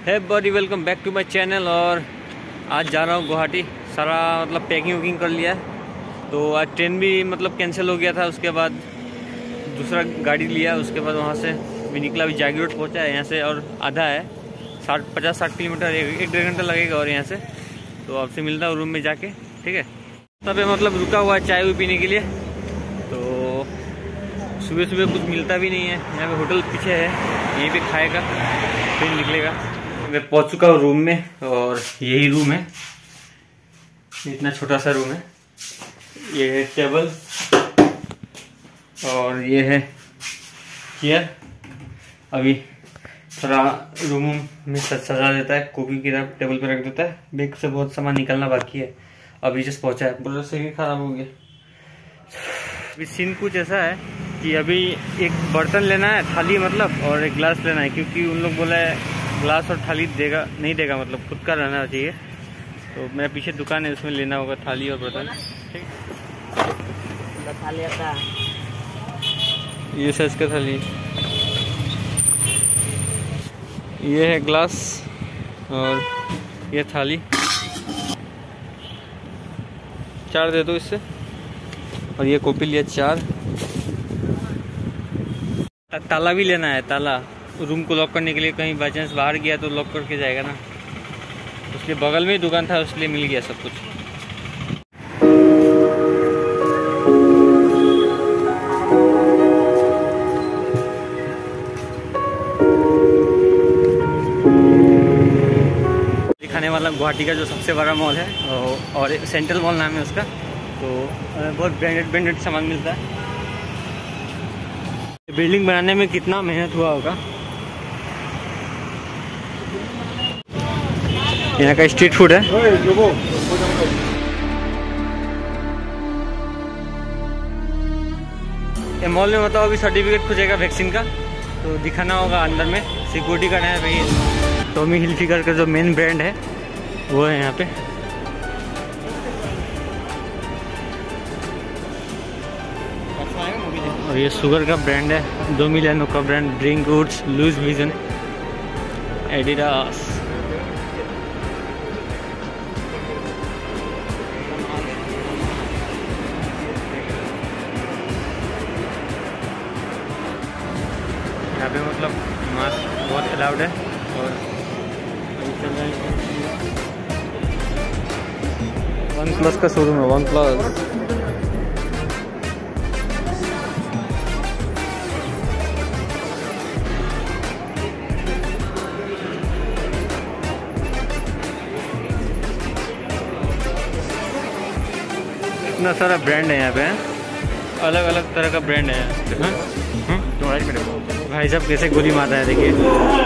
है body, welcome back to my channel. और आज जा रहा हूँ गुवाहाटी। सारा मतलब पैकिंग वैकिंग कर लिया है। तो आज ट्रेन भी मतलब कैंसिल हो गया था, उसके बाद दूसरा गाड़ी लिया, उसके बाद वहाँ से भी निकला। अभी जागी रोड पहुँचा है यहाँ से, और आधा है 50-60 किलोमीटर, 1-1.5 घंटा लगेगा। और यहाँ से तो आपसे मिलता हूँ रूम में जाके, ठीक है। तब मतलब रुका हुआ है चाय भी पीने के लिए। तो सुबह सुबह कुछ मिलता भी नहीं है यहाँ पे। होटल पीछे है, यहीं पे खाएगा फिर निकलेगा। मैं पहुंच चुका हूँ रूम में, और यही रूम है। इतना छोटा सा रूम है। ये है टेबल और ये है चेयर। अभी थोड़ा रूम में सजा देता है, कॉपी किताब टेबल पे रख देता है। बैग से बहुत सामान निकलना बाकी है। अभी जस्ट पहुंचा है, पूरा से ही खराब हो गया। अभी सीन कुछ ऐसा है कि अभी एक बर्तन लेना है, थाली मतलब, और एक गिलास लेना है, क्योंकि उन लोग बोला है गिलास और थाली देगा नहीं देगा, मतलब खुद का रहना चाहिए। तो मेरा पीछे दुकान है, उसमें लेना होगा थाली और बर्तन, ठीक। थाली आता है, ये साइज का थाली, ये है गिलास और ये थाली। 4 दे दो इससे। और ये कॉपी लिया 4। ताला भी लेना है, ताला रूम को लॉक करने के लिए। कहीं बाई चांस बाहर गया तो लॉक करके जाएगा ना, उसके बगल में ही दुकान था, इसलिए मिल गया सब कुछ। दिखाने वाला गुवाहाटी का जो सबसे बड़ा मॉल है, और सेंट्रल मॉल नाम है उसका। तो बहुत ब्रांडेड सामान मिलता है। बिल्डिंग बनाने में कितना मेहनत हुआ होगा। यहाँ का स्ट्रीट फूड है। ये मॉल में मतलब अभी सर्टिफिकेट खुजेगा वैक्सीन का, तो दिखाना होगा अंदर में। सिक्योरिटी का है भाई। टॉमी हिलफिगर का जो मेन ब्रांड है वो है यहाँ पे। और ये शुगर का ब्रांड है, 2 मिलियन का brand, drink woods, loose vision, Adidas. यहाँ पे मतलब मास्क बहुत अलाउड है। और OnePlus का शोरूम है, OnePlus। इतना सारा ब्रांड है यहाँ पे, अलग अलग तरह का ब्रांड है। भाई साहब कैसे गोली मारता है, देखिए।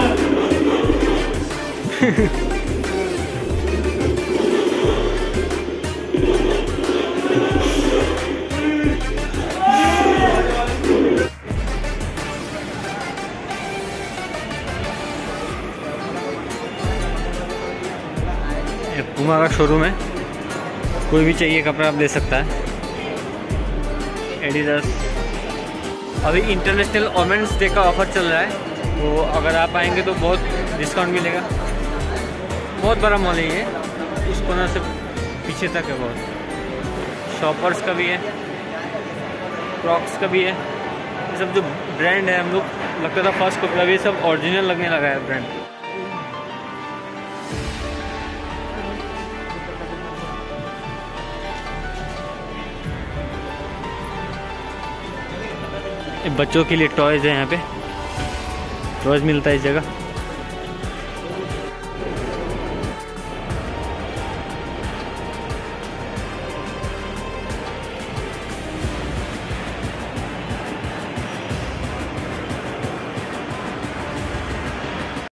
पुमा का शोरूम है, कोई भी चाहिए कपड़ा आप ले सकता है। एडिडास। अभी इंटरनेशनल वुमेन्स डे का ऑफर चल रहा है, तो अगर आप आएंगे तो बहुत डिस्काउंट मिलेगा। बहुत बड़ा मॉल है ये, उस कोना से पीछे तक है। बहुत शॉपर्स का भी है, क्रॉक्स का भी है। ये सब जो ब्रांड है, हम लोग लगता था फर्स्ट कॉपी, अभी सब ओरिजिनल लगने लगा है ब्रांड। बच्चों के लिए टॉयज है, यहाँ पे टॉयज मिलता है इस जगह।